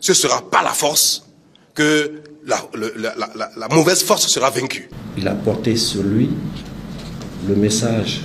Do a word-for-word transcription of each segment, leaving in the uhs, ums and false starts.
ce ne sera pas la force que la, la, la, la, la mauvaise force sera vaincue. Il a porté sur lui le message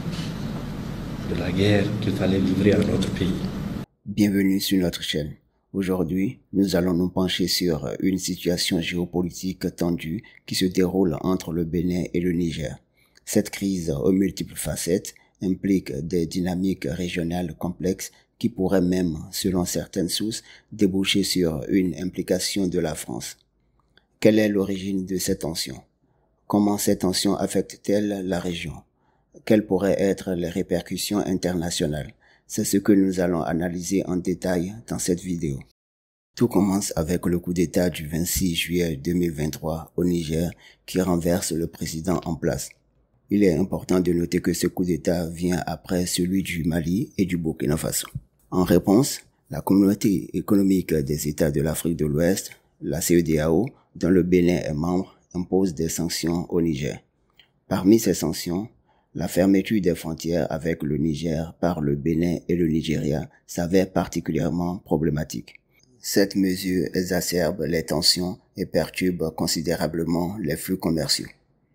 de la guerre qu'il fallait livrer à notre pays. Bienvenue sur notre chaîne. Aujourd'hui, nous allons nous pencher sur une situation géopolitique tendue qui se déroule entre le Bénin et le Niger. Cette crise aux multiples facettes implique des dynamiques régionales complexes qui pourraient même, selon certaines sources, déboucher sur une implication de la France. Quelle est l'origine de ces tensions? Comment ces tensions affectent-elles la région? Quelles pourraient être les répercussions internationales? C'est ce que nous allons analyser en détail dans cette vidéo. Tout commence avec le coup d'État du vingt-six juillet deux mille vingt-trois au Niger qui renverse le président en place. Il est important de noter que ce coup d'État vient après celui du Mali et du Burkina Faso. En réponse, la communauté économique des États de l'Afrique de l'Ouest, la C E D A O, dont le Bénin est membre, impose des sanctions au Niger. Parmi ces sanctions, la fermeture des frontières avec le Niger par le Bénin et le Nigeria s'avère particulièrement problématique. Cette mesure exacerbe les tensions et perturbe considérablement les flux commerciaux.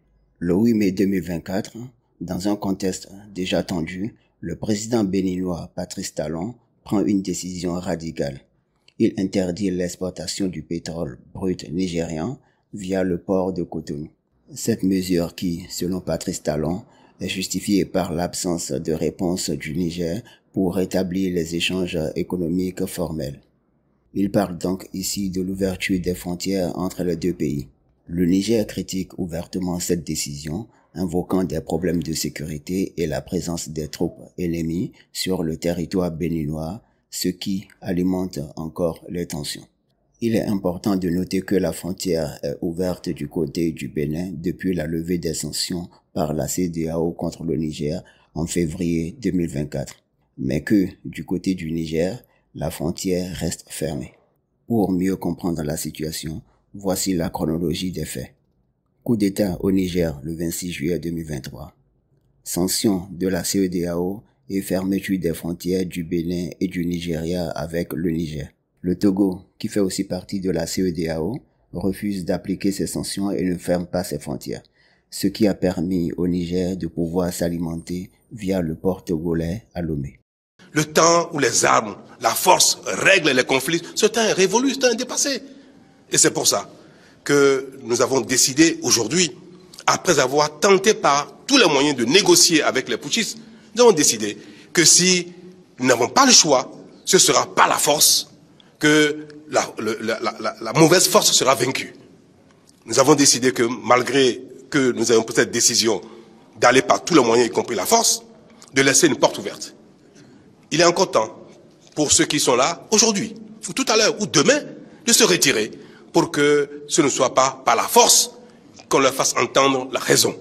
Le huit mai deux mille vingt-quatre, dans un contexte déjà tendu, le président béninois Patrice Talon prend une décision radicale. Il interdit l'exportation du pétrole brut nigérian via le port de Cotonou. Cette mesure qui, selon Patrice Talon, est justifiée par l'absence de réponse du Niger pour rétablir les échanges économiques formels. Il parle donc ici de l'ouverture des frontières entre les deux pays. Le Niger critique ouvertement cette décision, invoquant des problèmes de sécurité et la présence des troupes ennemies sur le territoire béninois, ce qui alimente encore les tensions. Il est important de noter que la frontière est ouverte du côté du Bénin depuis la levée des sanctions par la C E D A O contre le Niger en février deux mille vingt-quatre, mais que, du côté du Niger, la frontière reste fermée. Pour mieux comprendre la situation, voici la chronologie des faits. Coup d'État au Niger le vingt-six juillet deux mille vingt-trois. Sanctions de la C E D A O et fermeture des frontières du Bénin et du Nigeria avec le Niger. Le Togo, qui fait aussi partie de la C E D A O, refuse d'appliquer ces sanctions et ne ferme pas ses frontières, ce qui a permis au Niger de pouvoir s'alimenter via le port togolais à Lomé. Le temps où les armes, la force règlent les conflits, ce temps est révolu, ce temps est dépassé. Et c'est pour ça que nous avons décidé aujourd'hui, après avoir tenté par tous les moyens de négocier avec les putschistes, nous avons décidé que si nous n'avons pas le choix, ce ne sera pas la force, que la, la, la, la, la mauvaise force sera vaincue. Nous avons décidé que malgré que nous avons pris cette décision d'aller par tous les moyens, y compris la force, de laisser une porte ouverte. Il est encore temps pour ceux qui sont là aujourd'hui, ou tout à l'heure, ou demain, de se retirer pour que ce ne soit pas par la force qu'on leur fasse entendre la raison.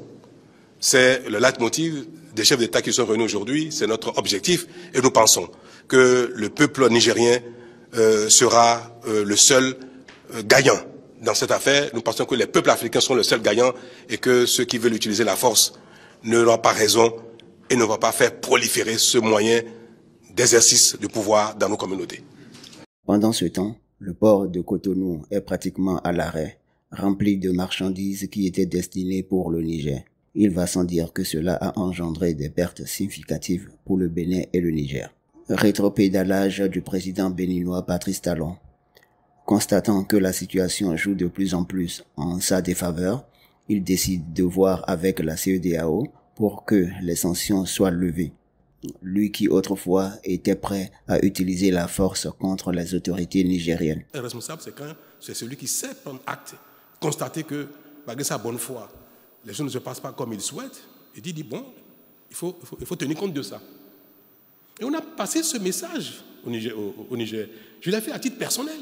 C'est le leitmotiv des chefs d'État qui sont réunis aujourd'hui, c'est notre objectif et nous pensons que le peuple nigérien euh, sera euh, le seul euh, gagnant dans cette affaire. Nous pensons que les peuples africains sont le seul gagnant et que ceux qui veulent utiliser la force n'auront pas raison et ne vont pas faire proliférer ce moyen d'exercice de pouvoir dans nos communautés. Pendant ce temps, le port de Cotonou est pratiquement à l'arrêt, rempli de marchandises qui étaient destinées pour le Niger. Il va sans dire que cela a engendré des pertes significatives pour le Bénin et le Niger. Rétropédalage du président béninois Patrice Talon. Constatant que la situation joue de plus en plus en sa défaveur, il décide de voir avec la C E D A O pour que les sanctions soient levées. Lui qui autrefois était prêt à utiliser la force contre les autorités nigériennes. Un responsable, c'est quand c'est celui qui sait prendre acte, constater que, malgré sa bonne foi, les choses ne se passent pas comme il souhaite, et dit, dit bon, il faut, il, faut, il faut tenir compte de ça. Et on a passé ce message au Niger. Au, au Niger. Je l'ai fait à titre personnel.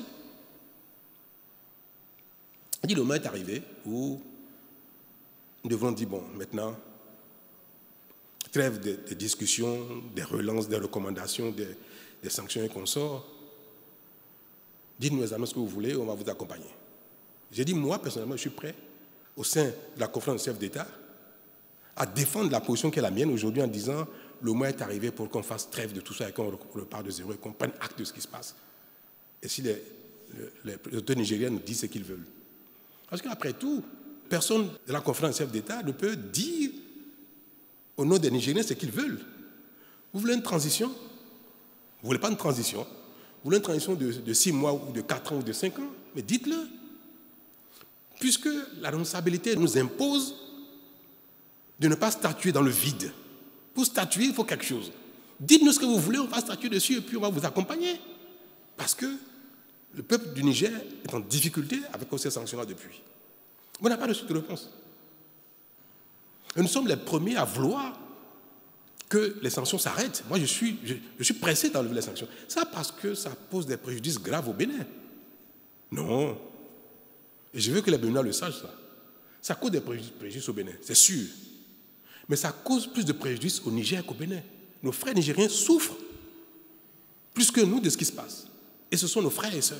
Il dit, le moment est arrivé où nous devons dire, bon, maintenant, trêve des, des discussions, des relances, des recommandations, des, des sanctions et consorts. Dites-nous exactement ce que vous voulez, on va vous accompagner. J'ai dit, moi, personnellement, je suis prêt, au sein de la conférence des chefs d'État, à défendre la position qui est la mienne aujourd'hui en disant, le moment est arrivé pour qu'on fasse trêve de tout ça et qu'on repart de zéro et qu'on prenne acte de ce qui se passe. Et si les, les autorités nigériennes disent ce qu'ils veulent. Parce qu'après tout, personne de la conférence chef d'État ne peut dire au nom des Nigériens ce qu'ils veulent. Vous voulez une transition? Vous ne voulez pas une transition? Vous voulez une transition de, de six mois ou de quatre ans ou de cinq ans? Mais dites-le. Puisque la responsabilité nous impose de ne pas statuer dans le vide. Pour statuer, il faut quelque chose. Dites-nous ce que vous voulez, on va statuer dessus et puis on va vous accompagner. Parce que le peuple du Niger est en difficulté avec ces sanctions-là depuis. Vous n'avez pas de réponse. Et nous sommes les premiers à vouloir que les sanctions s'arrêtent. Moi, je suis, je, je suis pressé d'enlever les sanctions. Ça parce que ça pose des préjudices graves au Bénin. Non. Et je veux que les Béninois le sachent, ça. Ça cause des préjudices au Bénin, c'est sûr. Mais ça cause plus de préjudices au Niger qu'au Bénin. Nos frères nigériens souffrent plus que nous de ce qui se passe. Et ce sont nos frères et sœurs.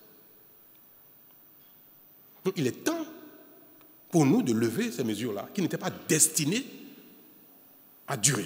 Donc il est temps pour nous de lever ces mesures-là, qui n'étaient pas destinées à durer.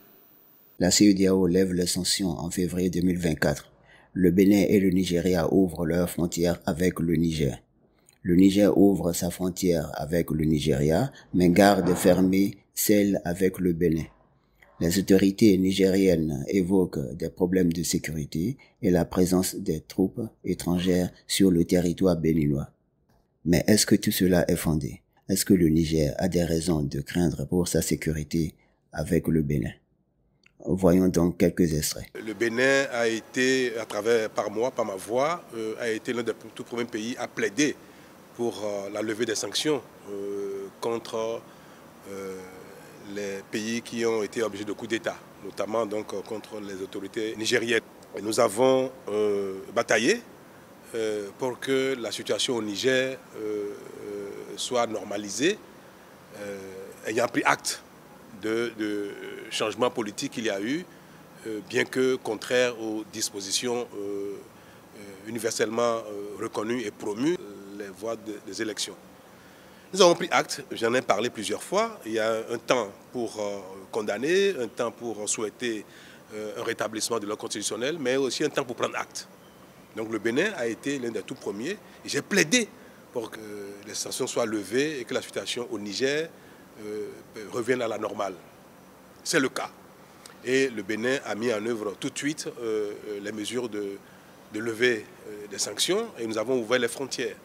La CEDEAO lève les sanctions en février deux mille vingt-quatre. Le Bénin et le Nigeria ouvrent leurs frontières avec le Niger. Le Niger ouvre sa frontière avec le Nigeria, mais garde fermée celle avec le Bénin. Les autorités nigériennes évoquent des problèmes de sécurité et la présence des troupes étrangères sur le territoire béninois. Mais est-ce que tout cela est fondé? Est-ce que le Niger a des raisons de craindre pour sa sécurité avec le Bénin? Voyons donc quelques extraits. Le Bénin a été, à travers, par moi, par ma voix, euh, a été l'un des tout premiers pays à plaider pour euh, la levée des sanctions euh, contre euh, les pays qui ont été objets de coups d'État, notamment donc, contre les autorités nigériennes. Et nous avons euh, bataillé euh, pour que la situation au Niger euh, euh, soit normalisée, euh, ayant pris acte de, de changements politiques qu'il y a eu, euh, bien que contraires aux dispositions euh, euh, universellement euh, reconnues et promues, les voies de, des élections. Nous avons pris acte, j'en ai parlé plusieurs fois, il y a un temps pour euh, condamner, un temps pour souhaiter euh, un rétablissement de l'ordre constitutionnel, mais aussi un temps pour prendre acte. Donc le Bénin a été l'un des tout premiers, et j'ai plaidé pour que les sanctions soient levées et que la situation au Niger euh, revienne à la normale. C'est le cas. Et le Bénin a mis en œuvre tout de suite euh, les mesures de, de levée euh, des sanctions, et nous avons ouvert les frontières.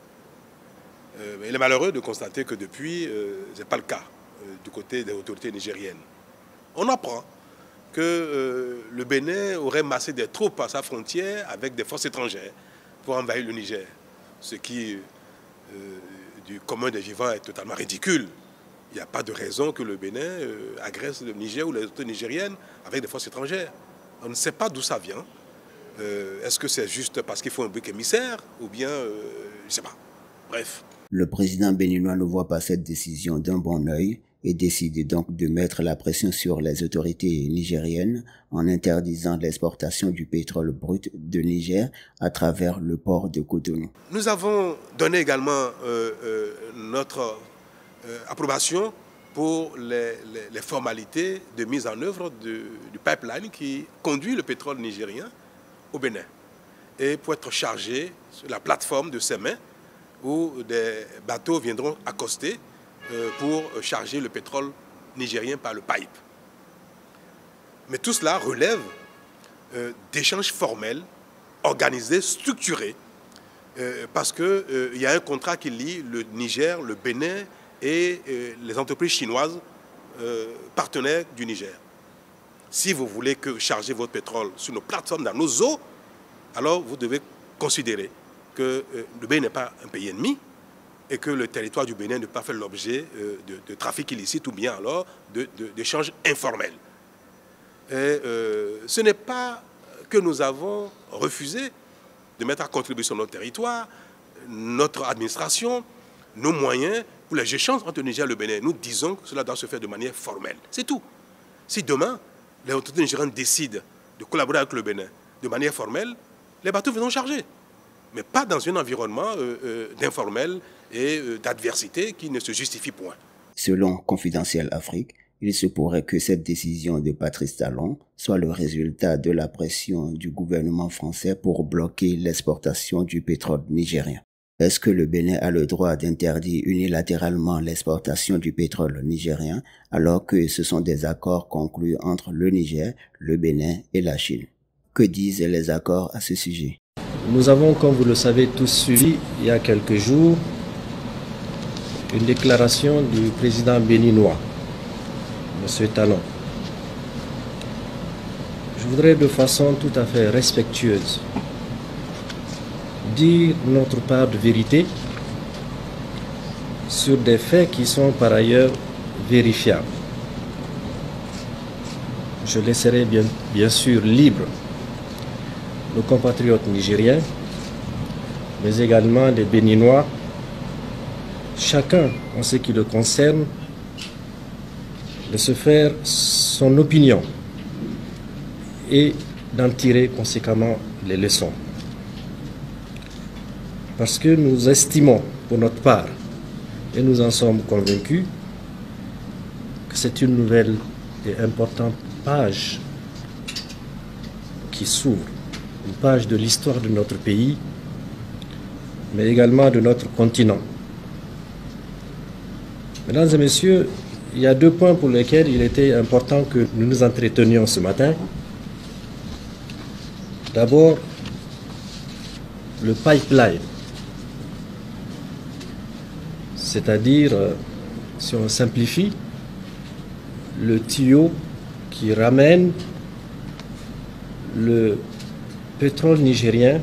Euh, il est malheureux de constater que depuis, euh, ce n'est pas le cas euh, du côté des autorités nigériennes. On apprend que euh, le Bénin aurait massé des troupes à sa frontière avec des forces étrangères pour envahir le Niger. Ce qui, euh, du commun des vivants, est totalement ridicule. Il n'y a pas de raison que le Bénin euh, agresse le Niger ou les autorités nigériennes avec des forces étrangères. On ne sait pas d'où ça vient. Euh, Est-ce que c'est juste parce qu'il faut un bouc émissaire ou bien, euh, je ne sais pas. Bref. Le président béninois ne voit pas cette décision d'un bon œil et décide donc de mettre la pression sur les autorités nigériennes en interdisant l'exportation du pétrole brut de Niger à travers le port de Cotonou. Nous avons donné également euh, euh, notre euh, approbation pour les, les, les formalités de mise en œuvre de, du pipeline qui conduit le pétrole nigérien au Bénin et pour être chargé sur la plateforme de Sémé, où des bateaux viendront accoster euh, pour charger le pétrole nigérien par le pipe. Mais tout cela relève euh, d'échanges formels, organisés, structurés, euh, parce qu'il euh, y a un contrat qui lie le Niger, le Bénin et euh, les entreprises chinoises euh, partenaires du Niger. Si vous voulez que charger votre pétrole sur nos plateformes, dans nos eaux, alors vous devez considérer que euh, le Bénin n'est pas un pays ennemi et que le territoire du Bénin ne peut pas faire l'objet euh, de, de trafic illicite ou bien alors d'échanges informels. Et euh, ce n'est pas que nous avons refusé de mettre à contribution notre territoire, notre administration, nos moyens pour les échanges entre le Niger et le Bénin. Nous disons que cela doit se faire de manière formelle. C'est tout. Si demain, les autorités nigériennes décident de collaborer avec le Bénin de manière formelle, les bateaux viendront charger. Mais pas dans un environnement euh, euh, d'informel et euh, d'adversité qui ne se justifie point. Selon Confidentiel Afrique, Il se pourrait que cette décision de Patrice Talon soit le résultat de la pression du gouvernement français pour bloquer l'exportation du pétrole nigérien. Est-ce que le Bénin a le droit d'interdire unilatéralement l'exportation du pétrole nigérien alors que ce sont des accords conclus entre le Niger, le Bénin et la Chine? Que disent les accords à ce sujet? Nous avons, comme vous le savez tous, suivi il y a quelques jours une déclaration du président béninois, M. Talon. Je voudrais de façon tout à fait respectueuse dire notre part de vérité sur des faits qui sont par ailleurs vérifiables. Je laisserai bien, bien sûr libre nos compatriotes nigériens, mais également les Béninois, chacun en ce qui le concerne, de se faire son opinion et d'en tirer conséquemment les leçons. Parce que nous estimons, pour notre part, et nous en sommes convaincus, que c'est une nouvelle et importante page qui s'ouvre, une page de l'histoire de notre pays, mais également de notre continent. Mesdames et messieurs, il y a deux points pour lesquels il était important que nous nous entretenions ce matin. D'abord, le pipeline. C'est-à-dire, si on simplifie, le tuyau qui ramène le pétrole nigérien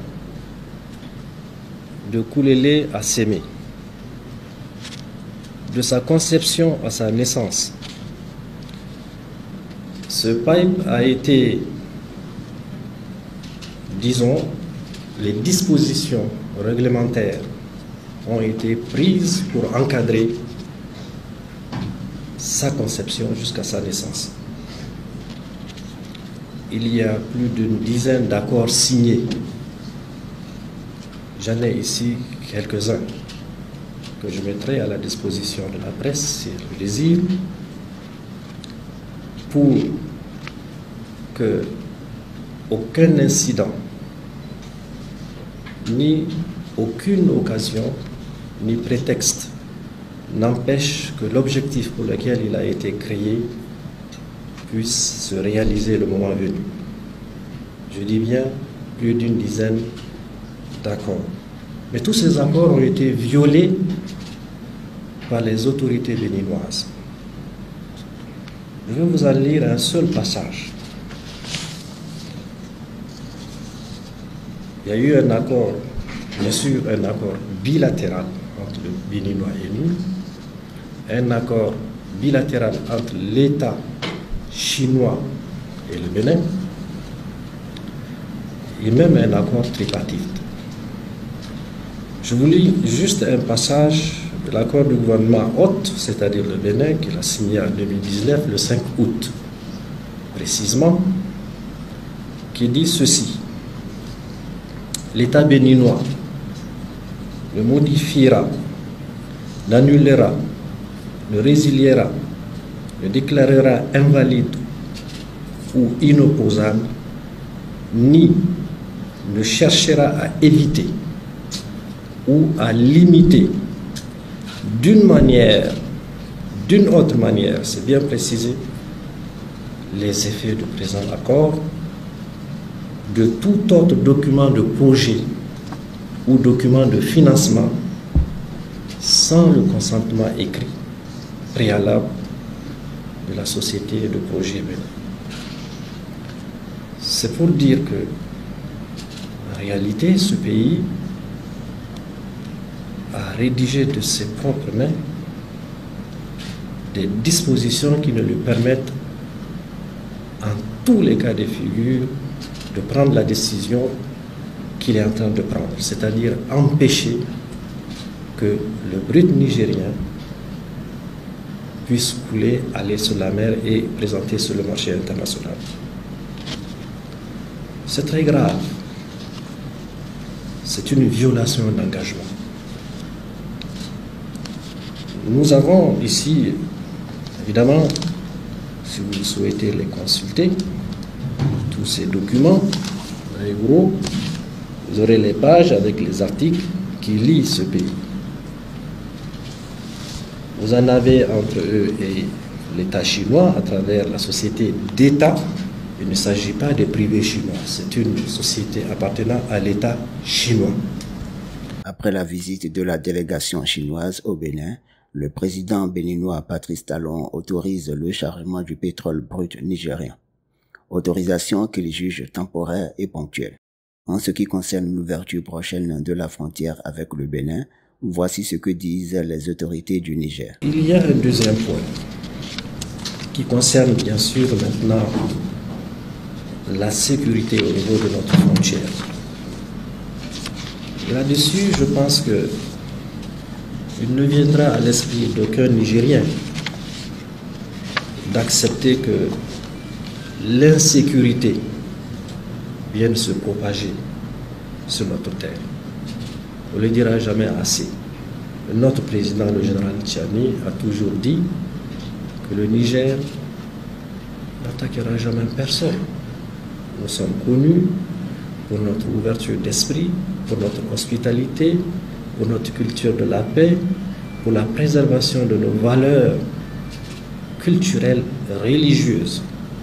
de Koulélé à Sémé, de sa conception à sa naissance. Ce pipe a été, disons, les dispositions réglementaires ont été prises pour encadrer sa conception jusqu'à sa naissance. Il y a plus d'une dizaine d'accords signés. J'en ai ici quelques-uns que je mettrai à la disposition de la presse si elle le désire, pour que aucun incident, ni aucune occasion, ni prétexte n'empêche que l'objectif pour lequel il a été créé puisse se réaliser le moment venu. Je dis bien plus d'une dizaine d'accords. Mais tous ces accords ont été violés par les autorités béninoises. Je vais vous en lire un seul passage. Il y a eu un accord, bien sûr un accord bilatéral entre le Béninois et nous, un accord bilatéral entre l'État chinois et le Bénin, et même un accord tripartite. Je vous lis juste un passage de l'accord du gouvernement hôte, c'est-à-dire le Bénin, qu'il a signé en deux mille dix-neuf, le cinq août, précisément, qui dit ceci. L'État béninois ne modifiera, n'annulera, ne résiliera, ne déclarera invalide ou inopposable, ni ne cherchera à éviter ou à limiter d'une manière, d'une autre manière, c'est bien précisé, les effets du présent accord, de tout autre document de projet ou document de financement sans le consentement écrit préalable de la société de projet Bénin. C'est pour dire que, en réalité, ce pays a rédigé de ses propres mains des dispositions qui ne lui permettent, en tous les cas de figure, de prendre la décision qu'il est en train de prendre, c'est-à-dire empêcher que le brut nigérien puisse couler, aller sur la mer et présenter sur le marché international. C'est très grave. C'est une violation d'engagement. Nous avons ici, évidemment, si vous souhaitez les consulter, tous ces documents, en gros, vous aurez les pages avec les articles qui lient ce pays. Vous en avez entre eux et l'État chinois à travers la société d'État. Il ne s'agit pas des privés chinois, c'est une société appartenant à l'État chinois. Après la visite de la délégation chinoise au Bénin, le président béninois Patrice Talon autorise le chargement du pétrole brut nigérien. Autorisation qu'il juge temporaire et ponctuelle. En ce qui concerne l'ouverture prochaine de la frontière avec le Bénin, voici ce que disent les autorités du Niger. Il y a un deuxième point qui concerne bien sûr maintenant la sécurité au niveau de notre frontière. Là-dessus, je pense que il ne viendra à l'esprit d'aucun Nigérien d'accepter que l'insécurité vienne se propager sur notre terre. On ne le dira jamais assez. Notre président, le général Tchiani, a toujours dit que le Niger n'attaquera jamais personne. Nous sommes connus pour notre ouverture d'esprit, pour notre hospitalité, pour notre culture de la paix, pour la préservation de nos valeurs culturelles et religieuses.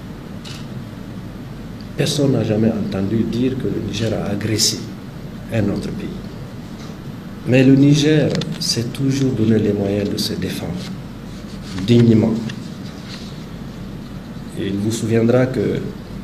Personne n'a jamais entendu dire que le Niger a agressé un autre pays. Mais le Niger s'est toujours donné les moyens de se défendre dignement. Et il vous souviendra que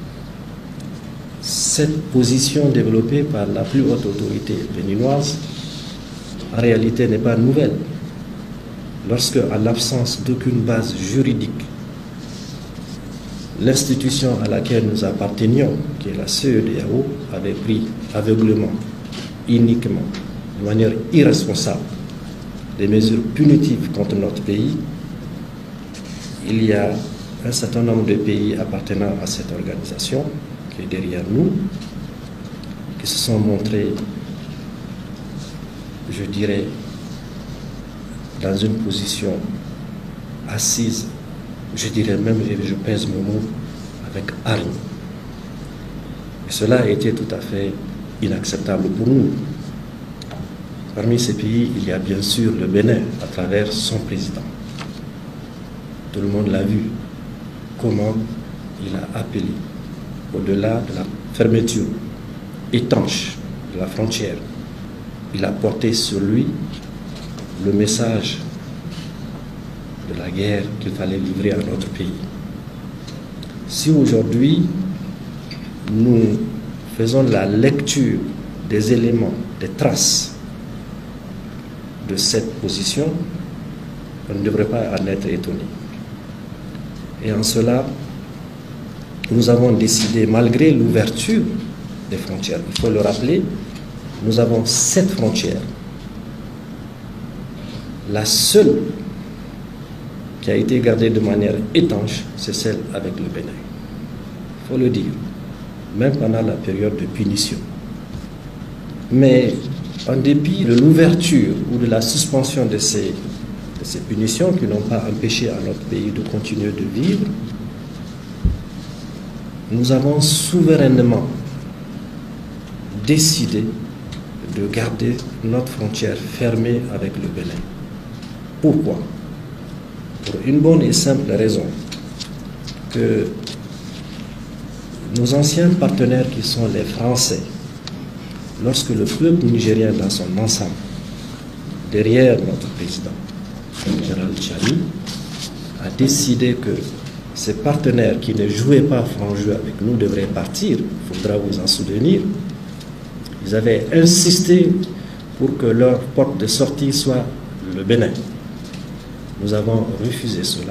cette position développée par la plus haute autorité béninoise, en réalité, n'est pas nouvelle. Lorsque, en l'absence d'aucune base juridique, l'institution à laquelle nous appartenions, qui est la C E D E A O, avait pris aveuglément, uniquement, de manière irresponsable, des mesures punitives contre notre pays, il y a un certain nombre de pays appartenant à cette organisation, qui est derrière nous, qui se sont montrés, je dirais, dans une position assise, je dirais même, et je pèse mon mot, avec hargne. Et cela a été tout à fait inacceptable pour nous. Parmi ces pays, il y a bien sûr le Bénin, à travers son président. Tout le monde l'a vu, comment il a appelé, au-delà de la fermeture étanche de la frontière, il a porté sur lui le message de la guerre qu'il fallait livrer à notre pays. Si aujourd'hui, nous faisons la lecture des éléments, des traces de cette position, on ne devrait pas en être étonné. Et en cela, nous avons décidé, malgré l'ouverture des frontières, il faut le rappeler, nous avons sept frontières. La seule qui a été gardée de manière étanche, c'est celle avec le Bénin. Il faut le dire, même pendant la période de punition. Mais en dépit de l'ouverture ou de la suspension de ces, de ces punitions qui n'ont pas empêché à notre pays de continuer de vivre, nous avons souverainement décidé de garder notre frontière fermée avec le Bénin. Pourquoi? Pour une bonne et simple raison, que nos anciens partenaires qui sont les Français, lorsque le peuple nigérien dans son ensemble, derrière notre président, le général Tchiani, a décidé que ces partenaires qui ne jouaient pas franc jeu avec nous devraient partir, il faudra vous en souvenir. Ils avaient insisté pour que leur porte de sortie soit le Bénin. Nous avons refusé cela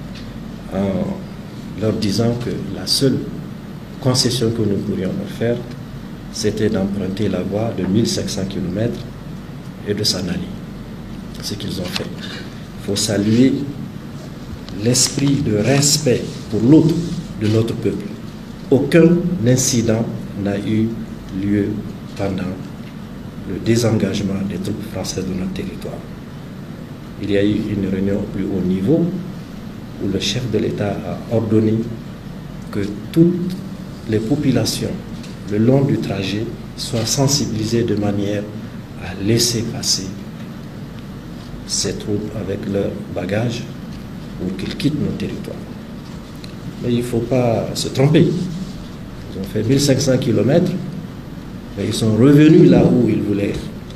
en leur disant que la seule concession que nous pourrions leur faire, c'était d'emprunter la voie de mille cinq cents kilomètres et de s'en aller. Ce qu'ils ont fait. Il faut saluer l'esprit de respect pour l'autre de notre peuple. Aucun incident n'a eu lieu pendant le désengagement des troupes françaises de notre territoire. Il y a eu une réunion au plus haut niveau où le chef de l'État a ordonné que toutes les populations le long du trajet soient sensibilisées de manière à laisser passer ces troupes avec leurs bagages ou qu'ils quittent nos territoires. Mais il ne faut pas se tromper. Ils ont fait mille cinq cents kilomètres, mais ils sont revenus là où ils voulaient,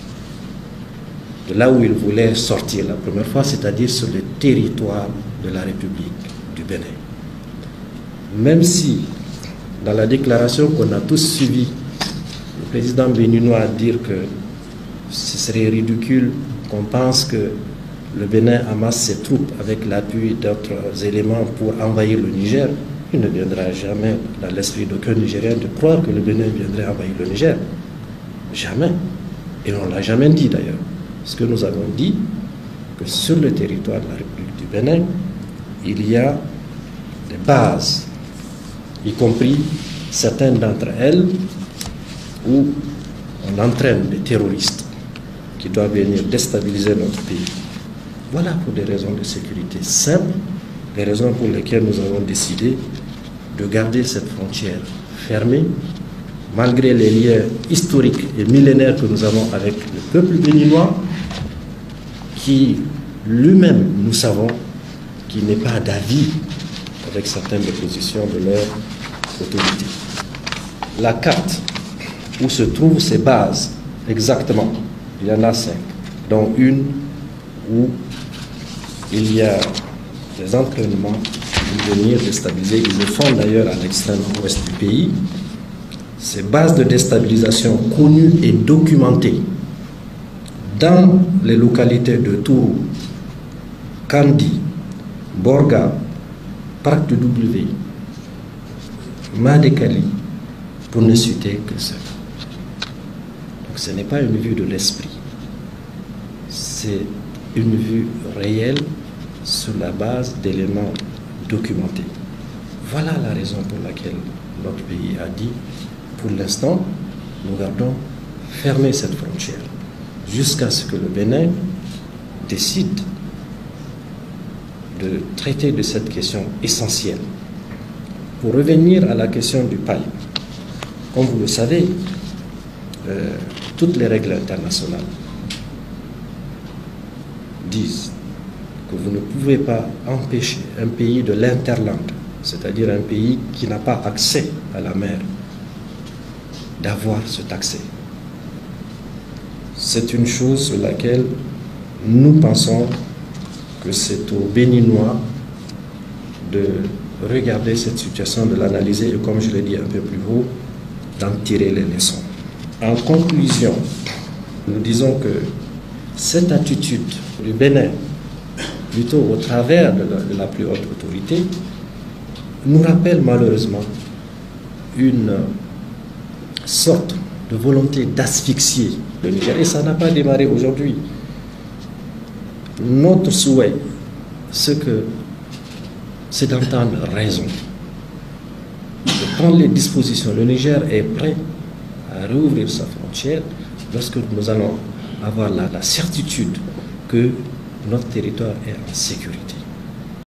de là où ils voulaient sortir la première fois, c'est-à-dire sur le territoire de la République du Bénin. Même si, dans la déclaration qu'on a tous suivie, le président béninois a dit que ce serait ridicule qu'on pense que le Bénin amasse ses troupes avec l'appui d'autres éléments pour envahir le Niger. Il ne viendra jamais dans l'esprit d'aucun Nigérien de croire que le Bénin viendrait envahir le Niger. Jamais. Et on ne l'a jamais dit d'ailleurs. Ce que nous avons dit, que sur le territoire de la République du Bénin, il y a des bases, y compris certaines d'entre elles, où on entraîne des terroristes qui doivent venir déstabiliser notre pays. Voilà pour des raisons de sécurité simples, des raisons pour lesquelles nous avons décidé de garder cette frontière fermée, malgré les liens historiques et millénaires que nous avons avec le peuple béninois, qui lui-même, nous savons, qui n'est pas d'avis avec certaines positions de leur autorité. La carte où se trouvent ces bases, exactement, il y en a cinq, dont une où il y a des entraînements pour venir déstabiliser. Ils le font d'ailleurs à l'extrême ouest du pays. Ces bases de déstabilisation connues et documentées dans les localités de Tourou, Kandi, Borga, Parc de W, Madekali, pour ne citer que cela. Donc ce n'est pas une vue de l'esprit, c'est une vue réelle sur la base d'éléments documentés. Voilà la raison pour laquelle notre pays a dit, pour l'instant, nous gardons fermée cette frontière jusqu'à ce que le Bénin décide de traiter de cette question essentielle. Pour revenir à la question du paille, comme vous le savez, euh, toutes les règles internationales disent que vous ne pouvez pas empêcher un pays de l'interland, c'est-à-dire un pays qui n'a pas accès à la mer, d'avoir cet accès. C'est une chose sur laquelle nous pensons que c'est aux Béninois de regarder cette situation, de l'analyser et, comme je l'ai dit un peu plus haut, d'en tirer les leçons. En conclusion, nous disons que cette attitude du Bénin, plutôt au travers de la, de la plus haute autorité, nous rappelle malheureusement une sorte de volonté d'asphyxier le Niger. Et ça n'a pas démarré aujourd'hui. Notre souhait, c'est que c'est d'entendre raison, de prendre les dispositions. Le Niger est prêt à rouvrir sa frontière lorsque nous allons avoir la, la certitude que notre territoire est en sécurité.